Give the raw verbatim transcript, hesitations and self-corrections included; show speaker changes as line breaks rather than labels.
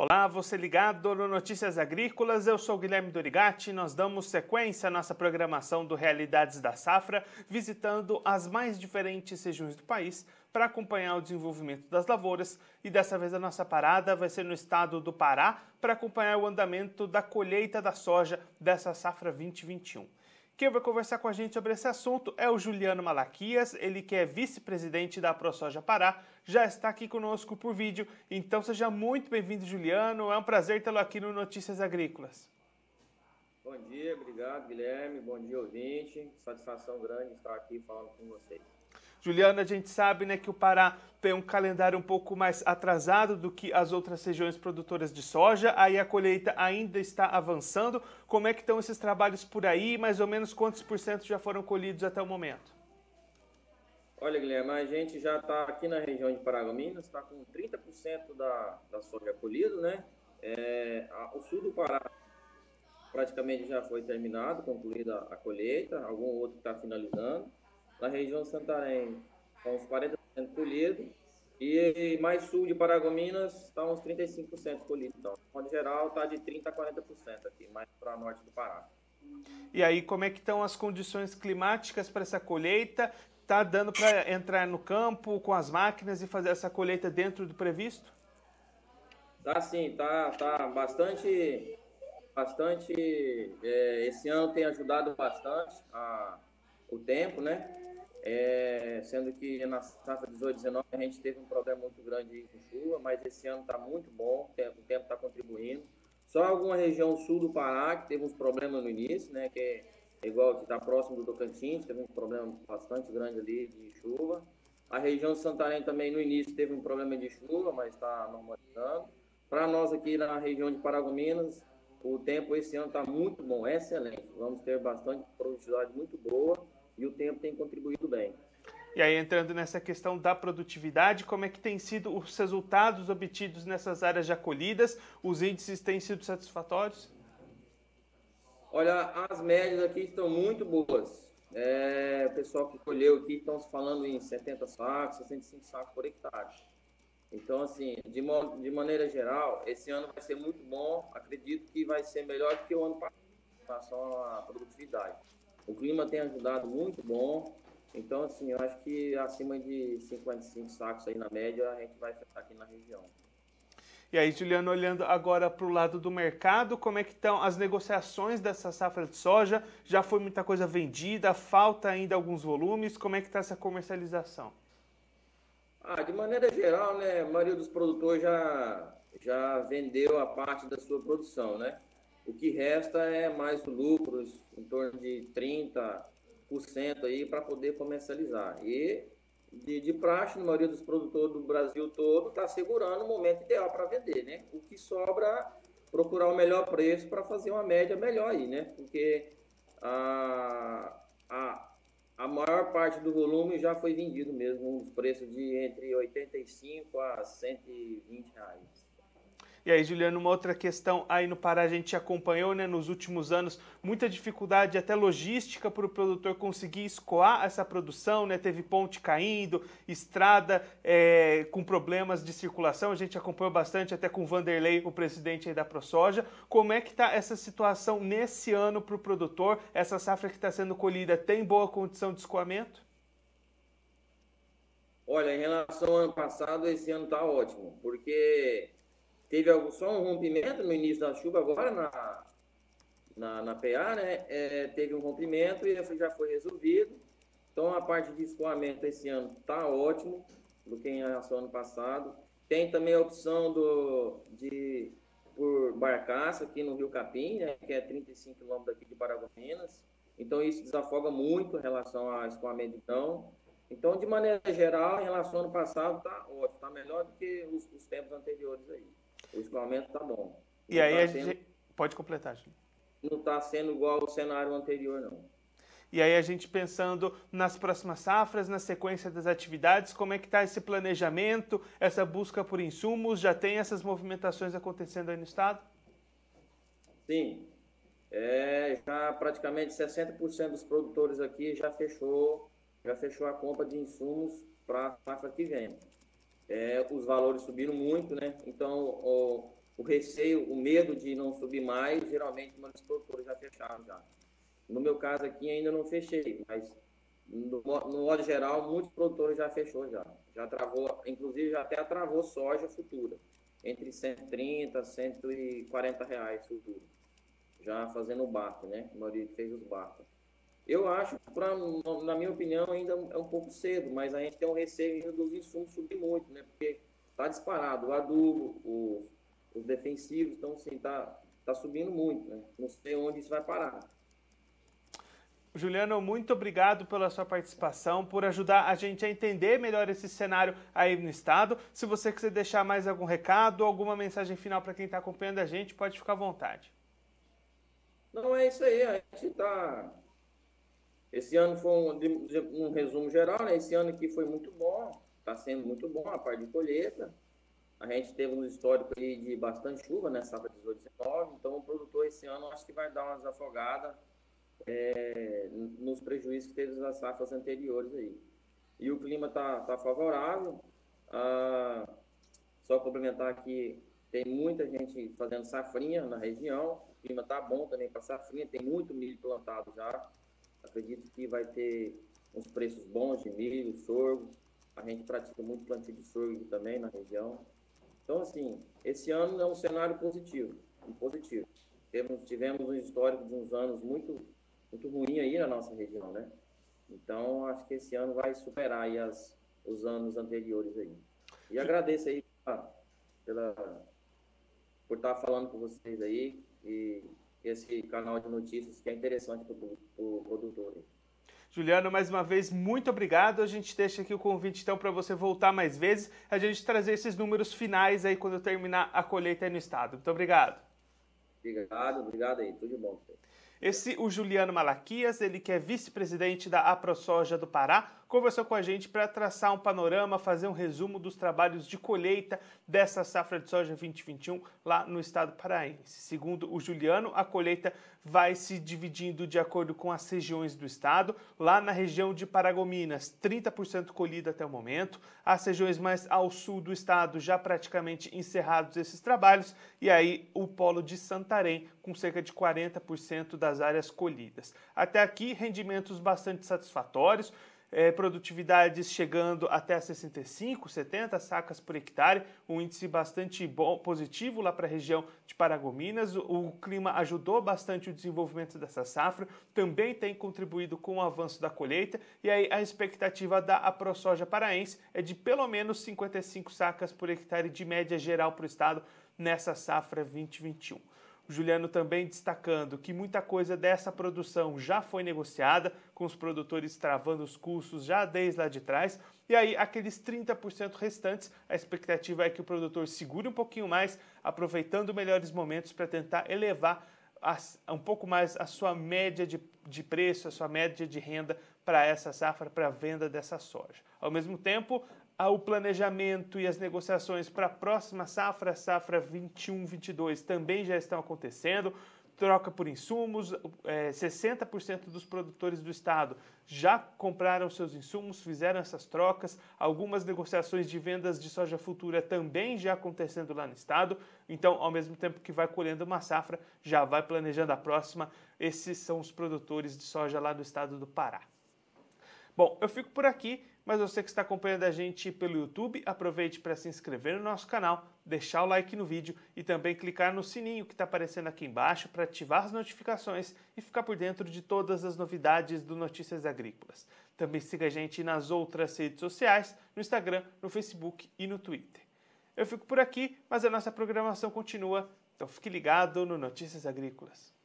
Olá, você ligado no Notícias Agrícolas, eu sou Guilherme Dorigatti e nós damos sequência à nossa programação do Realidades da Safra, visitando as mais diferentes regiões do país para acompanhar o desenvolvimento das lavouras, e dessa vez a nossa parada vai ser no estado do Pará para acompanhar o andamento da colheita da soja dessa safra vinte e vinte e um. Quem vai conversar com a gente sobre esse assunto é o Juliano Malaquias, ele que é vice-presidente da ProSoja Pará, já está aqui conosco por vídeo. Então seja muito bem-vindo, Juliano, é um prazer tê-lo aqui no Notícias Agrícolas.
Bom dia, obrigado, Guilherme, bom dia, ouvinte, satisfação grande estar aqui falando com vocês.
Juliano, a gente sabe, né, que o Pará tem um calendário um pouco mais atrasado do que as outras regiões produtoras de soja, aí a colheita ainda está avançando. Como é que estão esses trabalhos por aí? Mais ou menos quantos por cento já foram colhidos até o momento?
Olha, Guilherme, a gente já está aqui na região de Paragominas, está com trinta por cento da, da soja colhida, né? É, a, o sul do Pará praticamente já foi terminado, concluída a colheita, algum outro está finalizando. Na região de Santarém está uns quarenta por cento colhido, e mais sul de Paragominas está uns trinta e cinco por cento colhido. Então, de modo geral, está de trinta a quarenta por cento aqui, mais para norte do Pará.
E aí, como é que estão as condições climáticas para essa colheita? Está dando para entrar no campo com as máquinas e fazer essa colheita dentro do previsto?
Tá sim, tá, tá bastante, bastante, é, esse ano tem ajudado bastante a, o tempo, né? É, sendo que na safra dezoito, dezenove a gente teve um problema muito grande com chuva, mas esse ano está muito bom, o tempo está contribuindo. Só alguma região sul do Pará que teve uns problemas no início, né? Que é igual que está próximo do Tocantins, teve um problema bastante grande ali de chuva. A região de Santarém também no início teve um problema de chuva, mas está normalizando. Para nós aqui na região de Paragominas, o tempo esse ano está muito bom, excelente. Vamos ter bastante produtividade muito boa e o tempo tem contribuído bem.
E aí, entrando nessa questão da produtividade, como é que têm sido os resultados obtidos nessas áreas já colhidas? Os índices têm sido satisfatórios?
Olha, as médias aqui estão muito boas. É, o pessoal que colheu aqui estão se falando em setenta sacos, sessenta e cinco sacos por hectare. Então, assim, de, de maneira geral, esse ano vai ser muito bom. Acredito que vai ser melhor do que o ano passado em relação à produtividade. O clima tem ajudado muito bom. Então, assim, eu acho que acima de cinquenta e cinco sacos aí na média, a gente vai ficar aqui na região.
E aí, Juliano, olhando agora para o lado do mercado, como é que estão as negociações dessa safra de soja? Já foi muita coisa vendida? Falta ainda alguns volumes? Como é que está essa comercialização?
Ah, de maneira geral, né, a maioria dos produtores já, já vendeu a parte da sua produção, né? O que resta é mais lucros, em torno de trinta por cento aí para poder comercializar. E de, de praxe, a maioria dos produtores do Brasil todo está segurando o momento ideal para vender, né? O que sobra, procurar o melhor preço para fazer uma média melhor aí, né? Porque a, a, a maior parte do volume já foi vendido mesmo, uns preços de entre oitenta e cinco a cento e vinte reais.
E aí, Juliano, uma outra questão aí no Pará, a gente acompanhou, né, nos últimos anos, muita dificuldade até logística para o produtor conseguir escoar essa produção, né? Teve ponte caindo, estrada é, com problemas de circulação, a gente acompanhou bastante até com o Vanderlei, o presidente aí da ProSoja. Como é que está essa situação nesse ano para o produtor? Essa safra que está sendo colhida tem boa condição de escoamento?
Olha, em relação ao ano passado, esse ano está ótimo, porque teve só um rompimento no início da chuva, agora na, na, na P A, né? É, teve um rompimento e já foi resolvido. Então, a parte de escoamento esse ano está ótimo, do que em relação ao ano passado. Tem também a opção do, de, por barcaça aqui no Rio Capim, né? Que é trinta e cinco quilômetros daqui de Paragominas. Então, isso desafoga muito em relação ao escoamento, então. Então, de maneira geral, em relação ao ano passado, está ótimo, está melhor do que os, os tempos anteriores aí. O escoamento está bom.
E aí a gente... Pode completar, Júlio.
Não está sendo igual ao cenário anterior, não.
E aí a gente pensando nas próximas safras, na sequência das atividades, como é que está esse planejamento, essa busca por insumos? Já tem essas movimentações acontecendo aí no estado?
Sim. É, já praticamente sessenta por cento dos produtores aqui já fechou, já fechou a compra de insumos para a safra que vem. É, os valores subiram muito, né? Então, o, o receio, o medo de não subir mais, geralmente muitos produtores já fecharam já. No meu caso aqui ainda não fechei, mas no, no modo geral, muitos produtores já fechou já. Já travou, inclusive já até travou soja futura, entre cento e trinta, cento e quarenta reais futura. Já fazendo o barco, né? A maioria fez os barcos. Eu acho, pra, na minha opinião, ainda é um pouco cedo, mas a gente tem um receio dos insumos subir muito, né? Porque está disparado o adubo, o, os defensivos, então, assim, tá, tá subindo muito, né? Não sei onde isso vai parar.
Juliano, muito obrigado pela sua participação, por ajudar a gente a entender melhor esse cenário aí no estado. Se você quiser deixar mais algum recado, alguma mensagem final para quem está acompanhando a gente, pode ficar à vontade.
Não, é isso aí, a gente está... Esse ano foi um, um resumo geral, né? Esse ano aqui foi muito bom, está sendo muito bom a parte de colheita. A gente teve um histórico aí de bastante chuva, né? Safra dezoito, dezenove, então o produtor esse ano acho que vai dar umas afogadas é, nos prejuízos que teve nas safras anteriores aí. E o clima está tá favorável. Ah, só complementar aqui, tem muita gente fazendo safrinha na região, o clima está bom também para safrinha, tem muito milho plantado já. Acredito que vai ter uns preços bons de milho, sorgo. A gente pratica muito plantio de sorgo aqui também na região. Então, assim, esse ano é um cenário positivo, um positivo. Tivemos, tivemos um histórico de uns anos muito, muito ruim aí na nossa região, né? Então, acho que esse ano vai superar aí as, os anos anteriores aí. E agradeço aí pela, pela, por estar falando com vocês aí e esse canal de notícias que é interessante para o produtor.
Juliano, mais uma vez, muito obrigado. A gente deixa aqui o convite, então, para você voltar mais vezes, a gente trazer esses números finais aí quando terminar a colheita aí no estado. Muito obrigado.
Obrigado, obrigado aí. Tudo de bom.
Esse, o Juliano Malaquias, ele que é vice-presidente da AproSoja do Pará, conversou com a gente para traçar um panorama, fazer um resumo dos trabalhos de colheita dessa safra de soja vinte e vinte e um lá no estado paraense. Segundo o Juliano, a colheita vai se dividindo de acordo com as regiões do estado. Lá na região de Paragominas, trinta por cento colhida até o momento. As regiões mais ao sul do estado já praticamente encerrados esses trabalhos. E aí o polo de Santarém com cerca de quarenta por cento das áreas colhidas. Até aqui, rendimentos bastante satisfatórios. É, produtividades chegando até sessenta e cinco, setenta sacas por hectare, um índice bastante bom, positivo lá para a região de Paragominas. O, o clima ajudou bastante o desenvolvimento dessa safra, também tem contribuído com o avanço da colheita, e aí a expectativa da AproSoja paraense é de pelo menos cinquenta e cinco sacas por hectare de média geral para o estado nessa safra vinte e vinte e um. O Juliano também destacando que muita coisa dessa produção já foi negociada, com os produtores travando os custos já desde lá de trás, e aí aqueles trinta por cento restantes, a expectativa é que o produtor segure um pouquinho mais, aproveitando melhores momentos para tentar elevar a, um pouco mais a sua média de, de preço, a sua média de renda para essa safra, para a venda dessa soja. Ao mesmo tempo, o planejamento e as negociações para a próxima safra, safra vinte e um, vinte e dois, também já estão acontecendo. Troca por insumos, é, sessenta por cento dos produtores do estado já compraram seus insumos, fizeram essas trocas. Algumas negociações de vendas de soja futura também já acontecendo lá no estado. Então, ao mesmo tempo que vai colhendo uma safra, já vai planejando a próxima. Esses são os produtores de soja lá do estado do Pará. Bom, eu fico por aqui, mas você que está acompanhando a gente pelo YouTube, aproveite para se inscrever no nosso canal, deixar o like no vídeo e também clicar no sininho que está aparecendo aqui embaixo para ativar as notificações e ficar por dentro de todas as novidades do Notícias Agrícolas. Também siga a gente nas outras redes sociais, no Instagram, no Facebook e no Twitter. Eu fico por aqui, mas a nossa programação continua, então fique ligado no Notícias Agrícolas.